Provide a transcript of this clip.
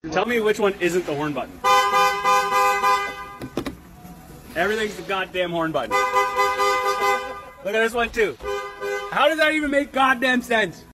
Tell me which one isn't the horn button. Everything's the goddamn horn button. Look at this one too. How does that even make goddamn sense?